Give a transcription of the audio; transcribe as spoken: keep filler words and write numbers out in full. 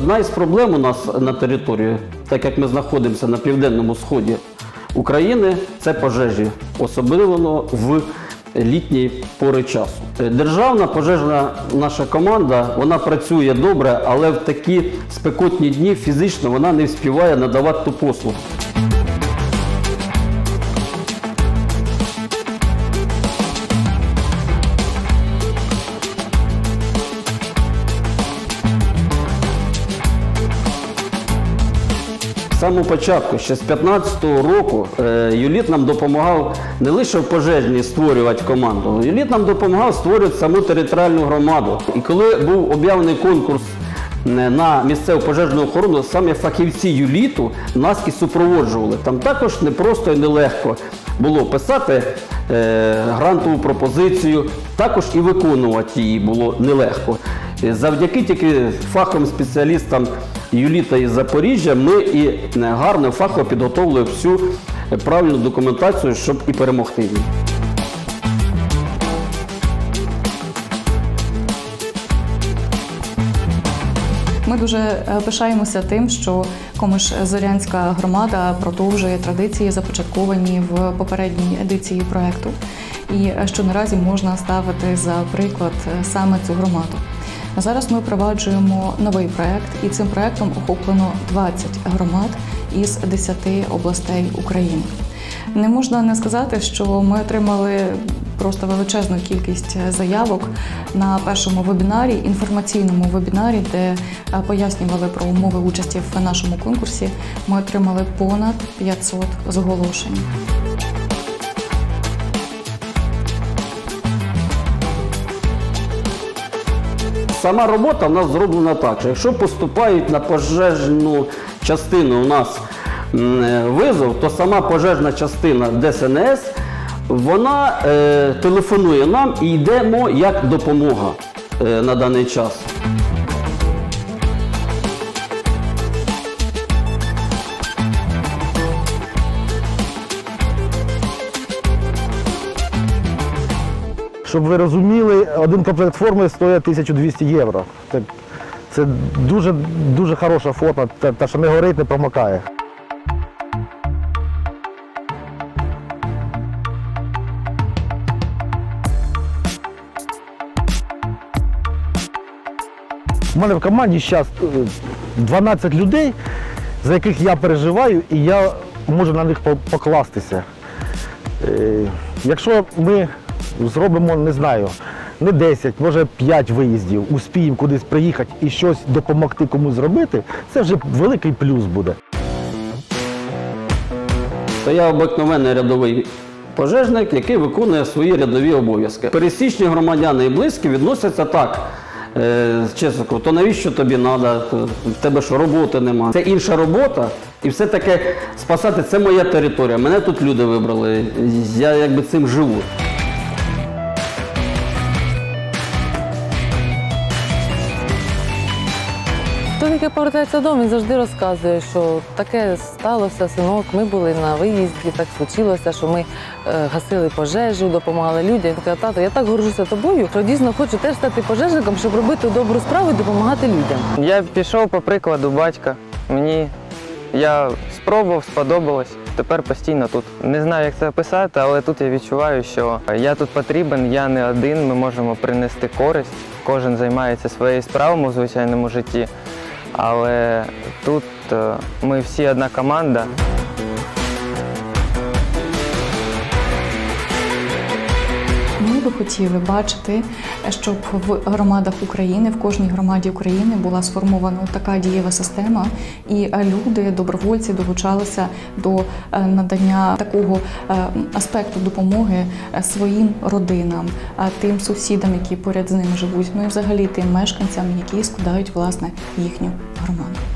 Одна із проблем у нас на території, так як ми знаходимося на південному сході України, це пожежі, особливо в літній пори часу. Державна пожежна наша команда, вона працює добре, але в такі спекотні дні фізично вона не встигає надавати ту послугу. З самого початку, ще з дві тисячі п'ятнадцятого року, Юліт нам допомагав не лише в пожежній створювати команду, Юліт нам допомагав створювати саму територіальну громаду. І коли був об'явлений конкурс на місцеву пожежну охорону, саме фахівці Юліту нас і супроводжували. Там також непросто і нелегко було писати грантову пропозицію, також і виконувати її було нелегко. Завдяки тільки фаховим спеціалістам Юліта із Запоріжжя ми і гарно, фахово підготовили всю правильну документацію, щоб і перемогти її. Ми дуже пишаємося тим, що Комysh-Зорянська громада продовжує традиції, започатковані в попередній едиції проєкту, і що наразі можна ставити за приклад саме цю громаду. Зараз ми впроваджуємо новий проєкт, і цим проєктом охоплено двадцять громад із десяти областей України. Не можна не сказати, що ми отримали просто величезну кількість заявок на першому вебінарі, інформаційному вебінарі, де пояснювали про умови участі в нашому конкурсі. Ми отримали понад п'ятсот зголошень. Сама робота в нас зроблена так, що якщо поступають на пожежну частину у нас визов, то сама пожежна частина Де Ес Ен Ес, вона е, телефонує нам і йдемо як допомога е, на даний час. Щоб ви розуміли, один комплект форми стоїть тисячу двісті євро. Це, це дуже, дуже хороша форма, та, та що не горить, не промокає. У мене в команді зараз дванадцять людей, за яких я переживаю, і я можу на них покластися. Якщо ми зробимо, не знаю, не десять, може п'ять виїздів, успіємо кудись приїхати і щось допомогти комусь зробити, це вже великий плюс буде. Це я обикновений рядовий пожежник, який виконує свої рядові обов'язки. Пересічні громадяни і близькі відносяться так. Чесно, то навіщо тобі треба, в тебе що, роботи немає. Це інша робота, і все-таки спасати – це моя територія. Мене тут люди вибрали, я якби цим живу. Хто тільки повертається додому, він завжди розказує, що таке сталося, синок, ми були на виїзді, так случилося, що ми гасили пожежу, допомагали людям. Я така: тато, я так горжуся тобою, що дійсно хочу теж стати пожежником, щоб робити добру справу і допомагати людям. Я пішов по прикладу батька. Мені, я спробував, сподобалось. Тепер постійно тут. Не знаю, як це описати, але тут я відчуваю, що я тут потрібен, я не один, ми можемо принести користь. Кожен займається своєю справою у звичайному житті. Але тут ми всі одна команда. Ми би хотіли бачити, щоб в громадах України, в кожній громаді України була сформована така дієва система, і люди, добровольці долучалися до надання такого аспекту допомоги своїм родинам, тим сусідам, які поряд з ними живуть, ну і взагалі тим мешканцям, які складають, власне, їхню громаду.